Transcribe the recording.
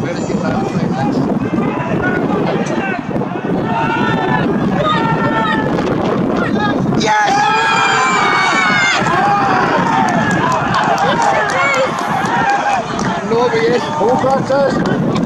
better get that away, thanks. Yes! No, but yes, full practice.